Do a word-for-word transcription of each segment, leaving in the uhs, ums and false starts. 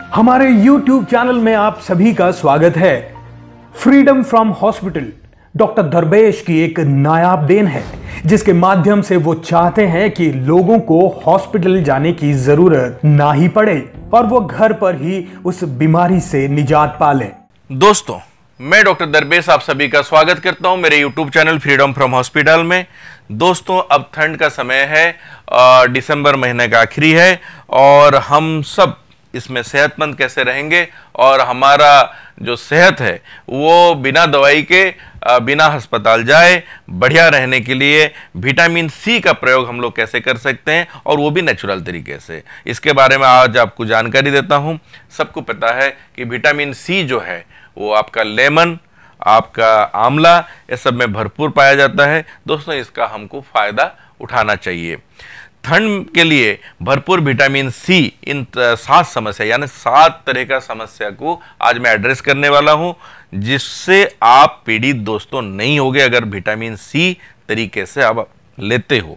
हमारे YouTube channel में आप सभी का स्वागत है। Freedom from hospital doctor Darbesh की एक नायाब देन है, जिसके माध्यम से वो चाहते हैं कि लोगों को हॉस्पिटल जाने की जरूरत ना ही पड़े और वो घर पर ही उस बीमारी से निजात पालें। दोस्तों, मैं डॉक्टर दरबेश आप सभी का स्वागत करता हूं मेरे YouTube channel freedom from hospital में। दोस्तों, अब ठंड का समय है, दिसंबर महीने का आखिरी है और हम सब इसमें सेहतमंद कैसे रहेंगे और हमारा जो सेहत है वो बिना दवाई के, बिना अस्पताल जाए बढ़िया रहने के लिए विटामिन सी का प्रयोग हम लोग कैसे कर सकते हैं और वो भी नेचुरल तरीके से, इसके बारे में आज आपको जानकारी देता हूं। सबको पता है कि विटामिन सी जो है वो आपका लेमन, आपका आंवला, ये सब में भरपूर पाया जाता है। दोस्तों, इसका हमको फायदा उठाना चाहिए। ठंड के लिए भरपूर विटामिन सी इन सात समस्या यानी सात तरह का समस्या को आज मैं एड्रेस करने वाला हूं, जिससे आप पीड़ित दोस्तों नहीं होगे अगर विटामिन सी तरीके से आप लेते हो।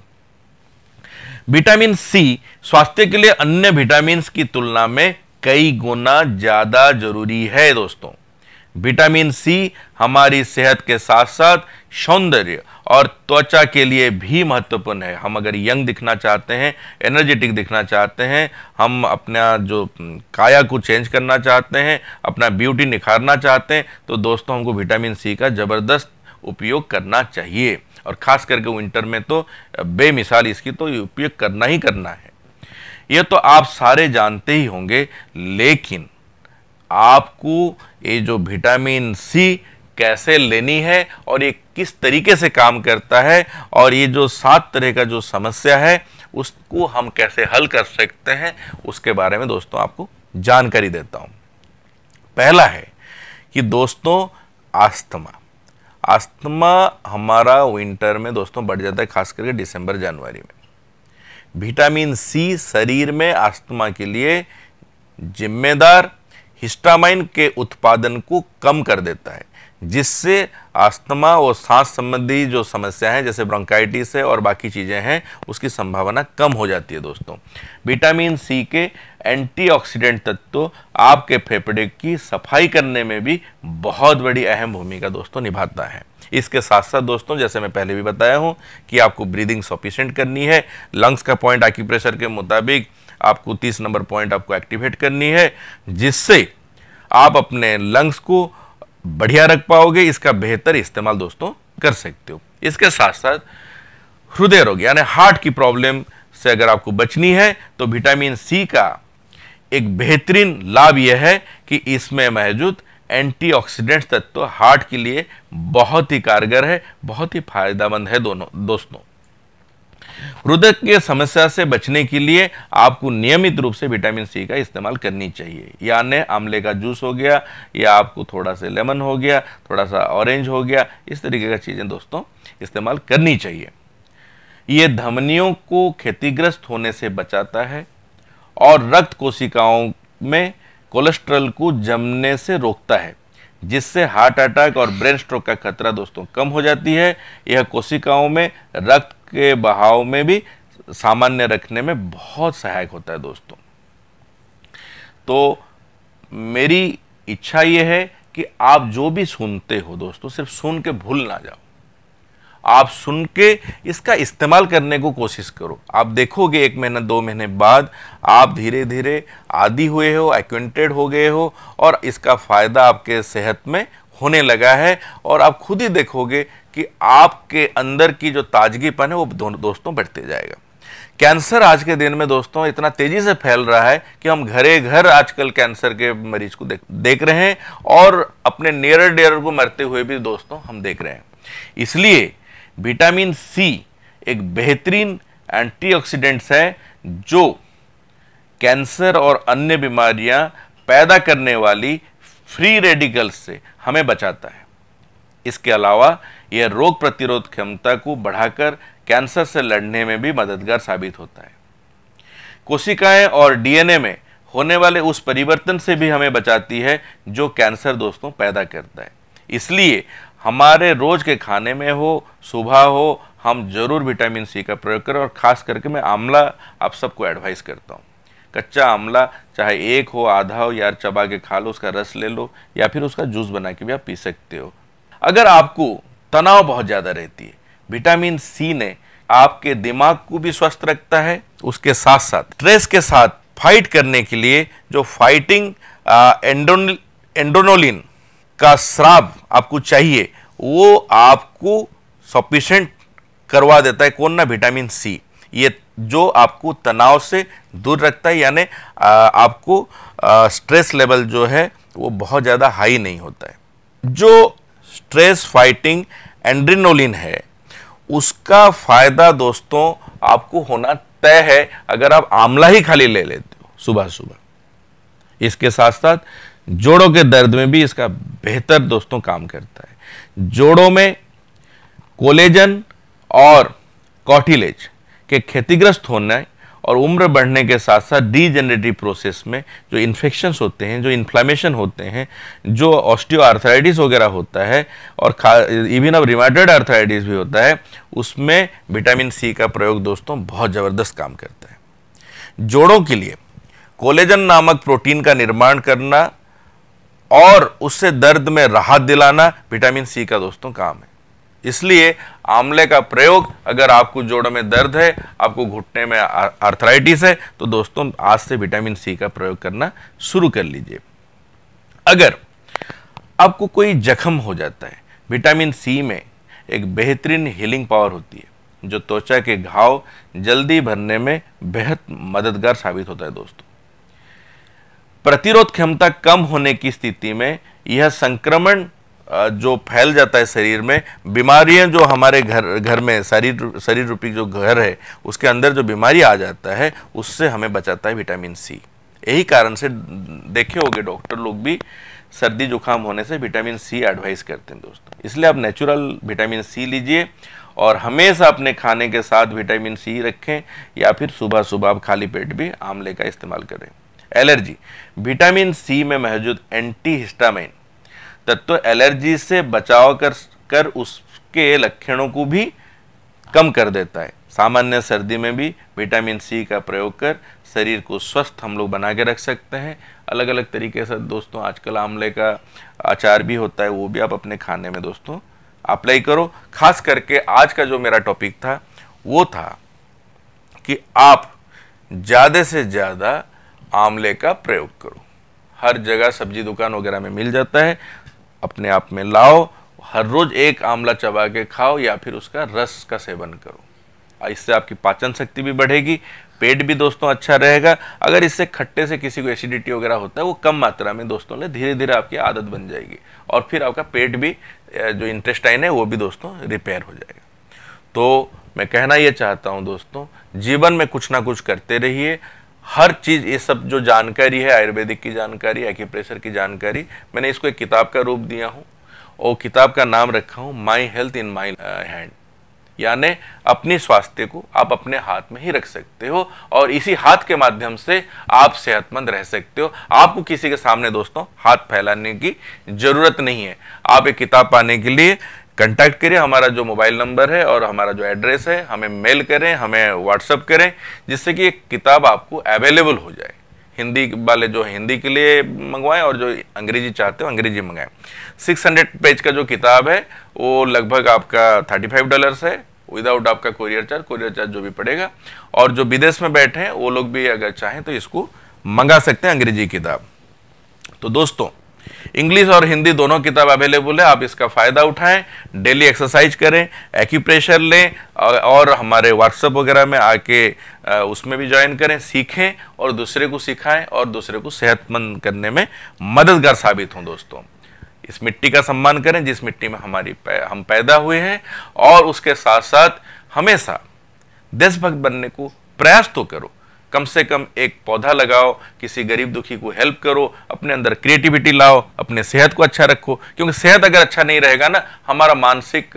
विटामिन सी स्वास्थ्य के लिए अन्य विटामिन की तुलना में कई गुना ज्यादा जरूरी है। दोस्तों, विटामिन सी हमारी सेहत के साथ साथ सौंदर्य और त्वचा के लिए भी महत्वपूर्ण है। हम अगर यंग दिखना चाहते हैं, एनर्जेटिक दिखना चाहते हैं, हम अपना जो काया को चेंज करना चाहते हैं, अपना ब्यूटी निखारना चाहते हैं, तो दोस्तों हमको विटामिन सी का ज़बरदस्त उपयोग करना चाहिए और ख़ास करके विंटर में तो बेमिसाल इसकी तो उपयोग करना ही करना है। ये तो आप सारे जानते ही होंगे, लेकिन आपको ये जो विटामिन सी कैसे लेनी है और ये किस तरीके से काम करता है और ये जो सात तरह का जो समस्या है उसको हम कैसे हल कर सकते हैं, उसके बारे में दोस्तों आपको जानकारी देता हूं। पहला है कि दोस्तों अस्थमा अस्थमा हमारा विंटर में दोस्तों बढ़ जाता है, खास करके दिसंबर जनवरी में। विटामिन सी शरीर में अस्थमा के लिए जिम्मेदार हिस्टामाइन के उत्पादन को कम कर देता है, जिससे अस्थमा और सांस संबंधी जो समस्या है जैसे ब्रोंकाइटिस है और बाकी चीज़ें हैं उसकी संभावना कम हो जाती है। दोस्तों, विटामिन सी के एंटीऑक्सीडेंट तत्व आपके फेफड़े की सफाई करने में भी बहुत बड़ी अहम भूमिका दोस्तों निभाता है। इसके साथ साथ दोस्तों, जैसे मैं पहले भी बताया हूँ कि आपको ब्रीदिंग सफिशिएंट करनी है। लंग्स का पॉइंट एक्यूप्रेशर के मुताबिक आपको तीस नंबर पॉइंट आपको एक्टिवेट करनी है, जिससे आप अपने लंग्स को बढ़िया रख पाओगे। इसका बेहतर इस्तेमाल दोस्तों कर सकते हो। इसके साथ साथ हृदय रोग यानी हार्ट की प्रॉब्लम से अगर आपको बचनी है तो विटामिन सी का एक बेहतरीन लाभ यह है कि इसमें मौजूद एंटीऑक्सीडेंट तत्व हार्ट के लिए बहुत ही कारगर है, बहुत ही फायदेमंद है। दोनों दोस्तों, हृदय की समस्या से बचने के लिए आपको नियमित रूप से विटामिन सी का इस्तेमाल करनी चाहिए। यानी आंवले का जूस हो गया या आपको थोड़ा सा लेमन हो गया, थोड़ा सा ऑरेंज हो गया, इस तरीके का चीज़ें दोस्तों इस्तेमाल करनी चाहिए। ये धमनियों को क्षतिग्रस्त होने से बचाता है और रक्त कोशिकाओं में कोलेस्ट्रॉल को जमने से रोकता है, जिससे हार्ट अटैक और ब्रेन स्ट्रोक का खतरा दोस्तों कम हो जाती है। यह कोशिकाओं में रक्त के बहाव में भी सामान्य रखने में बहुत सहायक होता है। दोस्तों, तो मेरी इच्छा यह है कि आप जो भी सुनते हो दोस्तों, सिर्फ सुन के भूल ना जाओ, आप सुन के इसका इस्तेमाल करने को कोशिश करो। आप देखोगे एक महीना दो महीने बाद आप धीरे धीरे आदी हुए हो, एक्वेंटेड हो गए हो और इसका फायदा आपके सेहत में होने लगा है और आप खुद ही देखोगे कि आपके अंदर की जो ताजगीपन है वो दोस्तों बढ़ते जाएगा। कैंसर आज के दिन में दोस्तों इतना तेजी से फैल रहा है कि हम घरे घर आजकल कैंसर के मरीज को देख देख रहे हैं और अपने नियर डियर को मरते हुए भी दोस्तों हम देख रहे हैं। इसलिए विटामिन सी एक बेहतरीन एंटीऑक्सीडेंट्स है जो कैंसर और अन्य बीमारियां पैदा करने वाली फ्री रेडिकल्स से हमें बचाता है। इसके अलावा यह रोग प्रतिरोध क्षमता को बढ़ाकर कैंसर से लड़ने में भी मददगार साबित होता है। कोशिकाएं और डीएनए में होने वाले उस परिवर्तन से भी हमें बचाती है जो कैंसर दोस्तों पैदा करता है। इसलिए हमारे रोज के खाने में हो, सुबह हो, हम जरूर विटामिन सी का प्रयोग करें और खास करके मैं आंवला आप सबको एडवाइस करता हूँ। कच्चा आंवला चाहे एक हो, आधा हो, यार चबा के खा लो, उसका रस ले लो, या फिर उसका जूस बना के भी आप पी सकते हो। अगर आपको तनाव बहुत ज़्यादा रहती है, विटामिन सी ने आपके दिमाग को भी स्वस्थ रखता है, उसके साथ साथ स्ट्रेस के साथ फाइट करने के लिए जो फाइटिंग एंड्रोनोलिन का स्राव आपको चाहिए वो आपको सफिशिएंट करवा देता है। कौन ना? Vitamin C. ये जो आपको तनाव से दूर रखता है, यानी आपको स्ट्रेस लेवल जो है वो बहुत ज़्यादा हाई नहीं होता है। जो स्ट्रेस फाइटिंग एंड्रेनोलिन है उसका फायदा दोस्तों आपको होना तय है अगर आप आंवला ही खाली ले लेते हो सुबह सुबह। इसके साथ साथ जोड़ों के दर्द में भी इसका बेहतर दोस्तों काम करता है। जोड़ों में कोलेजन और कार्टिलेज के क्षतिग्रस्त होने और उम्र बढ़ने के साथ साथ डीजेनरेटिव प्रोसेस में जो इन्फेक्शंस होते हैं, जो इन्फ्लेमेशन होते हैं, जो ऑस्टियोआर्थराइटिस वगैरह होता है और इवन अब रिमेटॉइड आर्थराइटिस भी होता है, उसमें विटामिन सी का प्रयोग दोस्तों बहुत ज़बरदस्त काम करता है। जोड़ों के लिए कोलेजन नामक प्रोटीन का निर्माण करना और उससे दर्द में राहत दिलाना विटामिन सी का दोस्तों काम है। इसलिए आंवले का प्रयोग, अगर आपको जोड़ों में दर्द है, आपको घुटने में आर्थराइटिस है, तो दोस्तों आज से विटामिन सी का प्रयोग करना शुरू कर लीजिए। अगर आपको कोई जख्म हो जाता है, विटामिन सी में एक बेहतरीन हीलिंग पावर होती है जो त्वचा के घाव जल्दी भरने में बेहद मददगार साबित होता है। दोस्तों प्रतिरोध क्षमता कम होने की स्थिति में यह संक्रमण जो फैल जाता है शरीर में, बीमारियां जो हमारे घर घर में शरीर शरीर रूपी जो घर है उसके अंदर जो बीमारी आ जाता है उससे हमें बचाता है विटामिन सी। यही कारण से देखे होंगे डॉक्टर लोग भी सर्दी जुकाम होने से विटामिन सी एडवाइस करते हैं दोस्तों। इसलिए आप नेचुरल विटामिन सी लीजिए और हमेशा अपने खाने के साथ विटामिन सी रखें, या फिर सुबह सुबह आप खाली पेट भी आंवले का इस्तेमाल करें। एलर्जी, विटामिन सी में मौजूद एंटी हिस्टामाइन तत्व एलर्जी से बचाव कर कर उसके लक्षणों को भी कम कर देता है। सामान्य सर्दी में भी विटामिन सी का प्रयोग कर शरीर को स्वस्थ हम लोग बना के रख सकते हैं। अलग अलग तरीके से दोस्तों आजकल आंवले का अचार भी होता है, वो भी आप अपने खाने में दोस्तों अप्लाई करो। खास करके आज का जो मेरा टॉपिक था वो था कि आप ज़्यादा से ज़्यादा आंवले का प्रयोग करो। हर जगह सब्जी दुकान वगैरह में मिल जाता है, अपने आप में लाओ, हर रोज एक आंवला चबा के खाओ या फिर उसका रस का सेवन करो। इससे आपकी पाचन शक्ति भी बढ़ेगी, पेट भी दोस्तों अच्छा रहेगा। अगर इससे खट्टे से किसी को एसिडिटी वगैरह होता है वो कम मात्रा में दोस्तों ले, धीरे धीरे आपकी आदत बन जाएगी और फिर आपका पेट भी जो इंटेस्टाइन है वो भी दोस्तों रिपेयर हो जाएगा। तो मैं कहना ये चाहता हूँ दोस्तों, जीवन में कुछ ना कुछ करते रहिए। हर चीज़, ये सब जो जानकारी है, आयुर्वेदिक की जानकारी, एक्यूप्रेशर की जानकारी, मैंने इसको एक किताब का रूप दिया हूँ और किताब का नाम रखा हूँ my health in my hand, यानी अपनी स्वास्थ्य को आप अपने हाथ में ही रख सकते हो और इसी हाथ के माध्यम से आप सेहतमंद रह सकते हो। आपको किसी के सामने दोस्तों हाथ फैलाने की जरूरत नहीं है। आप एक किताब पाने के लिए कांटेक्ट करिए, हमारा जो मोबाइल नंबर है और हमारा जो एड्रेस है, हमें मेल करें, हमें व्हाट्सअप करें, जिससे कि एक किताब आपको अवेलेबल हो जाए। हिंदी वाले जो हिंदी के लिए मंगवाएं और जो अंग्रेजी चाहते हो अंग्रेजी मंगाएं। छह सौ पेज का जो किताब है वो लगभग आपका पैंतीस डॉलर्स है, विदाउट आपका कोरियर चार्ज, कोरियर चार्ज जो भी पड़ेगा। और जो विदेश में बैठे हैं वो लोग भी अगर चाहें तो इसको मंगा सकते हैं, अंग्रेजी किताब। तो दोस्तों इंग्लिश और हिंदी दोनों किताब अवेलेबल है, आप इसका फायदा उठाएं, डेली एक्सरसाइज करें, एक्यूप्रेशर लें और हमारे व्हाट्सएप वगैरह में आके उसमें भी ज्वाइन करें, सीखें और दूसरे को सिखाएं और दूसरे को सेहतमंद करने में मददगार साबित हों। दोस्तों इस मिट्टी का सम्मान करें जिस मिट्टी में हमारी हम पैदा हुए हैं, और उसके साथ साथ हमेशा देशभक्त बनने को प्रयास तो करो। कम से कम एक पौधा लगाओ, किसी गरीब दुखी को हेल्प करो, अपने अंदर क्रिएटिविटी लाओ, अपने सेहत को अच्छा रखो, क्योंकि सेहत अगर अच्छा नहीं रहेगा ना, हमारा मानसिक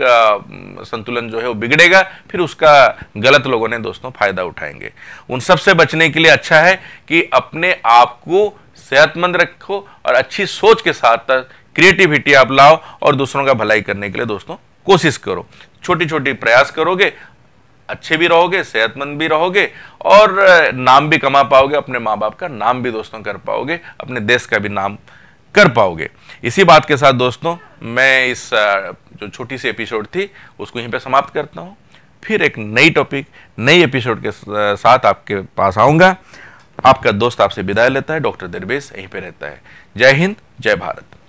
संतुलन जो है वो बिगड़ेगा, फिर उसका गलत लोगों ने दोस्तों फायदा उठाएंगे। उन सब से बचने के लिए अच्छा है कि अपने आप को सेहतमंद रखो और अच्छी सोच के साथ क्रिएटिविटी आप लाओ और दूसरों का भलाई करने के लिए दोस्तों कोशिश करो। छोटी छोटी प्रयास करोगे अच्छे भी रहोगे, सेहतमंद भी रहोगे और नाम भी कमा पाओगे, अपने माँ बाप का नाम भी दोस्तों कर पाओगे, अपने देश का भी नाम कर पाओगे। इसी बात के साथ दोस्तों मैं इस जो छोटी सी एपिसोड थी उसको यहीं पे समाप्त करता हूँ। फिर एक नई टॉपिक, नई एपिसोड के साथ आपके पास आऊँगा। आपका दोस्त आपसे विदाई लेता है, डॉक्टर दरबेश यहीं पे रहता है। जय हिंद, जय भारत।